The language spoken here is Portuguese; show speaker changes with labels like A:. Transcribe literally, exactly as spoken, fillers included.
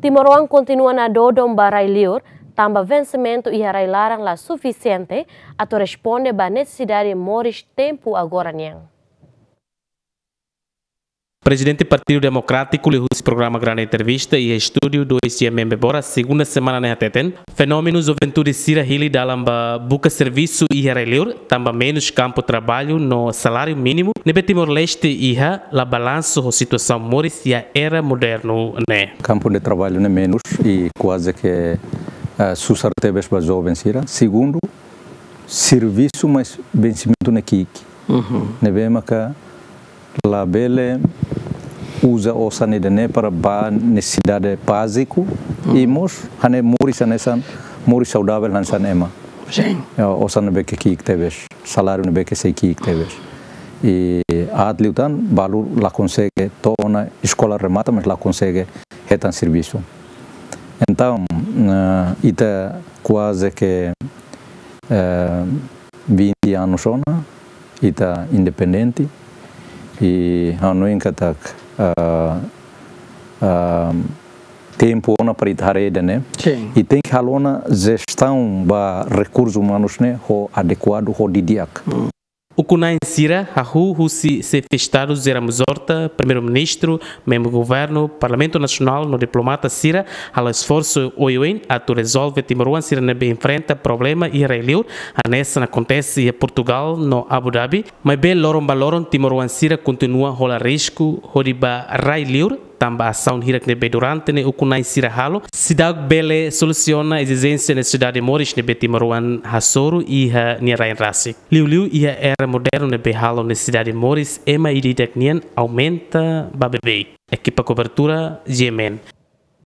A: Timor-Leste continua na dodom barai liur, tamba vencimento e harai larang lá suficiente a to responde ba necessidade moris tempo agora niang.
B: Presidente do Partido Democrático lhe esse programa grande entrevista e estúdio do este member bora segunda semana na Teten. Fenômeno juventude sira hili dalam ba buca serviço e relhor, tamba menos campo de trabalho no salário mínimo. Nebe Timor-Leste iha la balanço a situação moris e a era moderno né.
C: Campo de trabalho é menos e quase que uh, susartebes para jovens sira. Segundo, serviço mais vencimento na kiki. Uhum. Nebe maka la bele usa o sanidade para ba necessidade básico mm. e mos hane muri sanesan muri saudável hansan ema sim o sanbe que que teves salário nebe que sei que teves e adliutan balu la consegue tona escola remata mas la consegue retan serviço então uh, ita quase que uh, vinte anos sona ita independente e hanu inkatak uh, uh, tempo na paritare né e tem que halona gestão ba recursos humanos né ho adequado ho didiak mm.
B: O Kunai Sira, a Hu, Husi, se festado Zera Muzorta, Primeiro-Ministro, Membro do Governo, Parlamento Nacional, no diplomata Sira, ao esforço Oiuin, a tu resolve Timor-Leste Sira nebe enfrenta problema e realiu, a nessa acontece em Portugal, no Abu Dhabi, mas bem loron baloron Timor-Leste Sira continua a rolar risco, horiba railiur, tamba ação hirak nebe durante ne o Kunai Sira halo, cidade bele soluciona a exigência na cidade de Moris nebe Timor-Leste Hasoro e a Nirain Rasik. Liu Liu e a era moderno nebe halo na cidade de Moris, ema e didaknian aumenta babebei. Equipa cobertura G M N.